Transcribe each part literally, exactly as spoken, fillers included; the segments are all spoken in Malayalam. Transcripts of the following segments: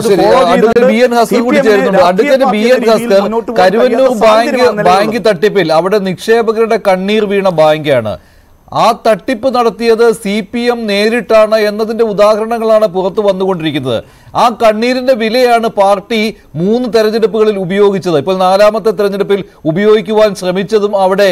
കരുവന്നൂർ ബാങ്ക് ബാങ്ക് തട്ടിപ്പിൽ അവിടെ നിക്ഷേപകരുടെ കണ്ണീർ വീണ ബാങ്കാണ്. ആ തട്ടിപ്പ് നടത്തിയത് സി പി എം നേരിട്ടാണ് എന്നതിന്റെ ഉദാഹരണങ്ങളാണ് പുറത്തു വന്നുകൊണ്ടിരിക്കുന്നത്. ആ കണ്ണീരിന്റെ വിലയാണ് പാർട്ടി മൂന്ന് തെരഞ്ഞെടുപ്പുകളിൽ ഉപയോഗിച്ചത്. ഇപ്പോൾ നാലാമത്തെ തെരഞ്ഞെടുപ്പിൽ ഉപയോഗിക്കുവാൻ ശ്രമിച്ചതും അവിടെ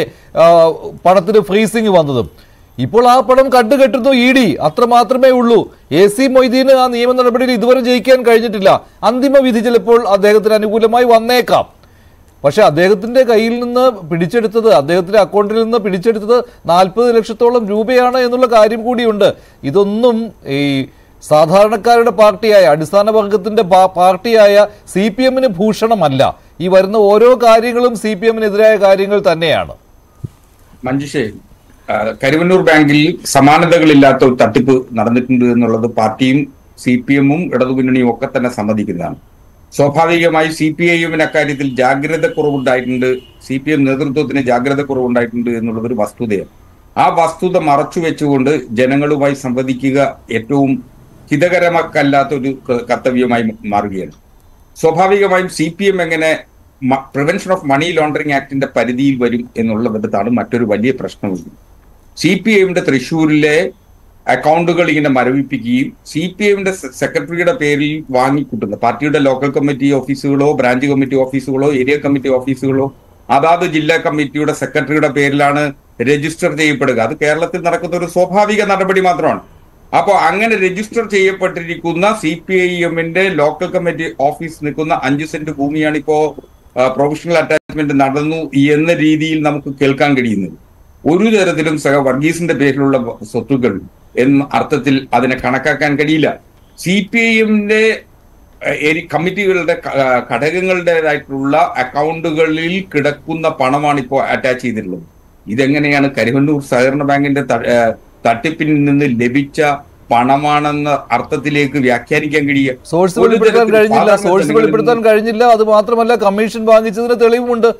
പണത്തിന് ഫ്രീസിംഗ് വന്നതും. ഇപ്പോൾ ആ പണം കണ്ടുകെട്ടുന്നു ഇ ഡി. അത്ര മാത്രമേ ഉള്ളൂ. എ സി മൊയ്തീന് ആ നിയമ നടപടിയിൽ ഇതുവരെ ജയിക്കാൻ കഴിഞ്ഞിട്ടില്ല. അന്തിമ വിധി ചിലപ്പോൾ അദ്ദേഹത്തിന് അനുകൂലമായി വന്നേക്കാം. പക്ഷെ അദ്ദേഹത്തിന്റെ കയ്യിൽ നിന്ന് പിടിച്ചെടുത്തത്, അദ്ദേഹത്തിന്റെ അക്കൗണ്ടിൽ നിന്ന് പിടിച്ചെടുത്തത് നാൽപ്പത് ലക്ഷത്തോളം രൂപയാണ് എന്നുള്ള കാര്യം കൂടിയുണ്ട്. ഇതൊന്നും ഈ സാധാരണക്കാരുടെ പാർട്ടിയായ, അടിസ്ഥാന വർഗത്തിന്റെ പാർട്ടിയായ സി പി എമ്മിന് ഭൂഷണമല്ല. ഈ വരുന്ന ഓരോ കാര്യങ്ങളും സി പി എമ്മിനെതിരായ കാര്യങ്ങൾ തന്നെയാണ്. മഞ്ജുഷേ, കരുവന്നൂർ ബാങ്കിൽ സമാനതകളില്ലാത്ത ഒരു തട്ടിപ്പ് നടന്നിട്ടുണ്ട് എന്നുള്ളത് പാർട്ടിയും സി പി എമ്മും ഇടതുമുന്നണിയും ഒക്കെ തന്നെ സമ്മതിക്കുന്നതാണ്. സ്വാഭാവികമായി സി പി ഐ എമ്മിന് അക്കാര്യത്തിൽ ജാഗ്രത കുറവുണ്ടായിട്ടുണ്ട്, സി പി എം നേതൃത്വത്തിന് ജാഗ്രത കുറവുണ്ടായിട്ടുണ്ട് എന്നുള്ളത് ഒരു വസ്തുതയാണ്. ആ വസ്തുത മറച്ചു വെച്ചുകൊണ്ട് ജനങ്ങളുമായി സംവദിക്കുക ഏറ്റവും ഹിതകരമല്ലാത്ത ഒരു കർത്തവ്യമായി മാറുകയാണ്. സ്വാഭാവികമായും സി പി എം എങ്ങനെ പ്രിവെൻഷൻ ഓഫ് മണി ലോണ്ടറിംഗ് ആക്ടിന്റെ പരിധിയിൽ വരും എന്നുള്ളിടത്താണ് മറ്റൊരു വലിയ പ്രശ്നമുള്ളത്. സി പി ഐയുടെ തൃശ്ശൂരിലെ അക്കൗണ്ടുകൾ ഇങ്ങനെ മരവിപ്പിക്കുകയും സി പി ഐയുടെ സെക്രട്ടറിയുടെ പേരിൽ വാങ്ങിക്കൂട്ടുന്ന പാർട്ടിയുടെ ലോക്കൽ കമ്മിറ്റി ഓഫീസുകളോ ബ്രാഞ്ച് കമ്മിറ്റി ഓഫീസുകളോ ഏരിയ കമ്മിറ്റി ഓഫീസുകളോ അതാത് ജില്ലാ കമ്മിറ്റിയുടെ സെക്രട്ടറിയുടെ പേരിലാണ് രജിസ്റ്റർ ചെയ്യപ്പെടുക. അത് കേരളത്തിൽ നടക്കുന്ന ഒരു സ്വാഭാവിക നടപടി മാത്രമാണ്. അപ്പോൾ അങ്ങനെ രജിസ്റ്റർ ചെയ്യപ്പെട്ടിരിക്കുന്ന സി പി ഐ എമ്മിന്റെ ലോക്കൽ കമ്മിറ്റി ഓഫീസ് നിൽക്കുന്ന അഞ്ച് സെന്റ് ഭൂമിയാണ് ഇപ്പോ പ്രൊഫഷണൽ അറ്റാച്ച്മെന്റ് നടന്നു എന്ന രീതിയിൽ നമുക്ക് കേൾക്കാൻ കഴിയുന്നത്. ഒരു തരത്തിലും സഹ വർഗീസിന്റെ പേരിലുള്ള സ്വത്തുക്കൾ എന്ന അർത്ഥത്തിൽ അതിനെ കണക്കാക്കാൻ കഴിയില്ല. സി പി ഐ എമ്മിന്റെ കമ്മിറ്റികളുടെ ഘടകങ്ങളുടേതായിട്ടുള്ള അക്കൗണ്ടുകളിൽ കിടക്കുന്ന പണമാണ് ഇപ്പോൾ അറ്റാച്ച് ചെയ്തിട്ടുള്ളത്. ഇതെങ്ങനെയാണ് കരുവന്നൂർ സഹകരണ ബാങ്കിന്റെ തട്ടിപ്പിൽ നിന്ന് ലഭിച്ച പണമാണെന്ന അർത്ഥത്തിലേക്ക് വ്യാഖ്യാനിക്കാൻ കഴിയുക? സോഴ്സ് വെളിപ്പെടുത്താൻ കഴിഞ്ഞില്ല സോഴ്സ് വെളിപ്പെടുത്താൻ കഴിഞ്ഞില്ല അത് മാത്രമല്ല, കമ്മീഷൻ വാങ്ങിച്ചതിന് തെളിവുമുണ്ട്.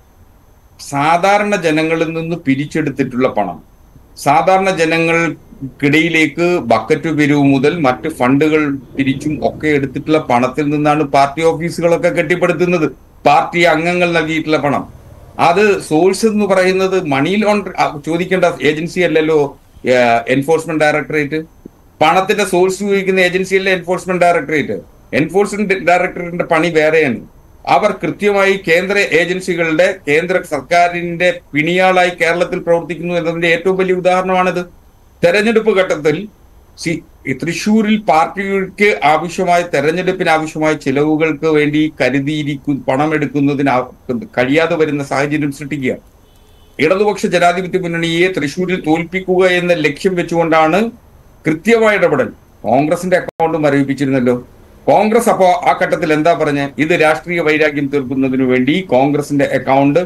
സാധാരണ ജനങ്ങളിൽ നിന്ന് പിരിച്ചെടുത്തിട്ടുള്ള പണം സാധാരണ ജനങ്ങൾക്കിടയിലേക്ക് ബക്കറ്റ് പിരിവ് മുതൽ മറ്റ് ഫണ്ടുകൾ പിരിച്ചും ഒക്കെ എടുത്തിട്ടുള്ള പണത്തിൽ നിന്നാണ് പാർട്ടി ഓഫീസുകളൊക്കെ കെട്ടിപ്പടുത്തുന്നത്. പാർട്ടി അംഗങ്ങൾ നൽകിയിട്ടുള്ള പണം. അത് സോഴ്സ് എന്ന് പറയുന്നത് മണി ലോണ്ടർ ചോദിക്കേണ്ട ഏജൻസി അല്ലല്ലോ എൻഫോഴ്സ്മെന്റ് ഡയറക്ടറേറ്റ്. പണത്തിന്റെ സോഴ്സ് ചോദിക്കുന്ന ഏജൻസിയല്ലേ എൻഫോഴ്സ്മെന്റ് ഡയറക്ടറേറ്റ്. എൻഫോഴ്സ്മെന്റ് ഡയറക്ടറേറ്റിന്റെ പണി വേറെയാണ്. അവർ കൃത്യമായി കേന്ദ്ര ഏജൻസികളുടെ കേന്ദ്ര സർക്കാരിന്റെ പിണിയാളായി കേരളത്തിൽ പ്രവർത്തിക്കുന്നു എന്നതിന്റെ ഏറ്റവും വലിയ ഉദാഹരണമാണിത്. തെരഞ്ഞെടുപ്പ് ഘട്ടത്തിൽ സി തൃശ്ശൂരിൽ പാർട്ടിക്ക് ആവശ്യമായ തെരഞ്ഞെടുപ്പിന് ആവശ്യമായ ചിലവുകൾക്ക് വേണ്ടി കരുതിയിരിക്കും പണമെടുക്കുന്നതിന് കഴിയാതെ വരുന്ന സാഹചര്യം സൃഷ്ടിക്കുക. ഇടതുപക്ഷ ജനാധിപത്യ മുന്നണിയെ തൃശ്ശൂരിൽ തോൽപ്പിക്കുക എന്ന ലക്ഷ്യം വെച്ചുകൊണ്ടാണ് കൃത്യമായ ഇടപെടൽ. കോൺഗ്രസിന്റെ അക്കൗണ്ട് മരവിപ്പിച്ചിരുന്നല്ലോ. കോൺഗ്രസ് അപ്പോ ആ ഘട്ടത്തിൽ എന്താ പറഞ്ഞ, ഇത് രാഷ്ട്രീയ വൈരാഗ്യം തീർക്കുന്നതിനു വേണ്ടി കോൺഗ്രസിന്റെ അക്കൗണ്ട്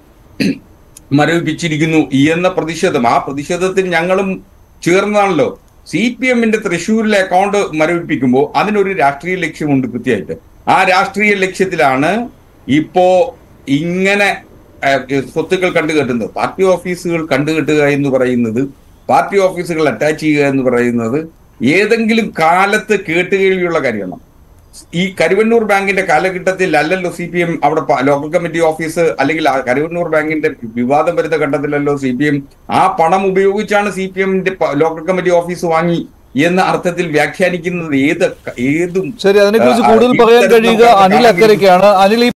മരവിപ്പിച്ചിരിക്കുന്നു എന്ന പ്രതിഷേധം. ആ പ്രതിഷേധത്തിൽ ഞങ്ങളും ചേർന്നാണല്ലോ. സി പി എമ്മിന്റെ തൃശ്ശൂരിലെ അക്കൗണ്ട് മരവിപ്പിക്കുമ്പോൾ അതിനൊരു രാഷ്ട്രീയ ലക്ഷ്യമുണ്ട് കൃത്യമായിട്ട്. ആ രാഷ്ട്രീയ ലക്ഷ്യത്തിലാണ് ഇപ്പോ ഇങ്ങനെ സ്വത്തുക്കൾ കണ്ടുകെട്ടുന്നത്. പാർട്ടി ഓഫീസുകൾ കണ്ടുകെട്ടുക എന്ന് പറയുന്നത്, പാർട്ടി ഓഫീസുകൾ അറ്റാച്ച് ചെയ്യുക എന്ന് പറയുന്നത് ഏതെങ്കിലും കാലത്ത് കേട്ടുകേൾവിയുള്ള കാര്യമാണ്. ഈ കരുവന്നൂർ ബാങ്കിന്റെ കാലഘട്ടത്തിൽ അല്ലല്ലോ സി പി എം അവിടെ ലോക്കൽ കമ്മിറ്റി ഓഫീസ് അല്ലെങ്കിൽ കരുവന്നൂർ ബാങ്കിന്റെ വിവാദം വരുന്ന ഘട്ടത്തിലല്ലോ സി പി എം ആ പണം ഉപയോഗിച്ചാണ് സി പി എമ്മിന്റെ ലോക്കൽ കമ്മിറ്റി ഓഫീസ് വാങ്ങി എന്ന അർത്ഥത്തിൽ വ്യാഖ്യാനിക്കുന്നത് ഏത് ഏതും. ശരി, അതിനെക്കുറിച്ച് കൂടുതൽ പറയാൻ കഴിയുക അനിൽ അക്കരയ്ക്കാണ്. അനിൽ,